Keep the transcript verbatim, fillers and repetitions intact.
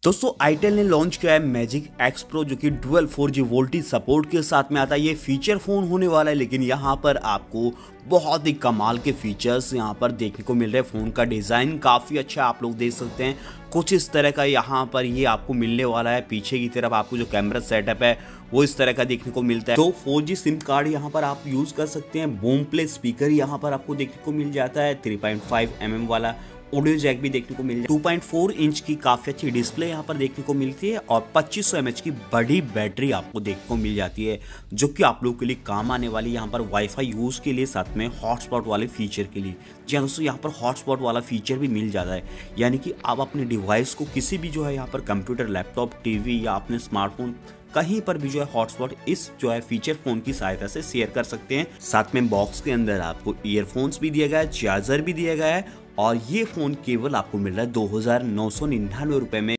दोस्तों आईटेल ने लॉन्च किया है मैजिक एक्स प्रो जो कि dual four G voltage support के साथ में आता है। ये फीचर फ़ोन होने वाला है, लेकिन यहाँ पर आपको बहुत ही कमाल के फीचर्स यहाँ पर देखने को मिल रहे हैं। फ़ोन का डिज़ाइन काफ़ी अच्छा है, आप लोग देख सकते हैं कुछ इस तरह का यहाँ पर ये आपको मिलने वाला है। पीछे की तरफ आपको जो कैमरा सेटअप है वो इस तरह का देखने को मिलता है। तो फोर जी सिम कार्ड यहाँ पर आप यूज़ कर सकते हैं। बूम प्ले स्पीकर यहाँ पर आपको देखने को मिल जाता है। Three point five M M वाला ऑडियो जैक भी देखने को मिल जाए। टू पॉइंट फोर इंच की काफी अच्छी डिस्प्ले यहाँ पर देखने को मिलती है और पच्चीस सौ एम एच की बड़ी बैटरी आपको देखने को मिल जाती है, जो कि आप लोगों के लिए काम आने वाली यहाँ पर वाईफाई यूज के लिए, साथ में हॉटस्पॉट वाले फीचर के लिए। जी हाँ दोस्तों, यहाँ पर हॉटस्पॉट वाला फीचर भी मिल जाता है, यानी कि आप अपने डिवाइस को किसी भी जो है यहाँ पर कंप्यूटर, लैपटॉप, टीवी या अपने स्मार्टफोन कहीं पर भी जो है हॉटस्पॉट इस जो है फीचर फोन की सहायता से शेयर कर सकते हैं। साथ में बॉक्स के अंदर आपको ईयरफोन्स भी दिया गया है, चार्जर भी दिया गया है और ये फोन केवल आपको मिल रहा है दो हजार नौ सौ निन्यानवे रुपए में।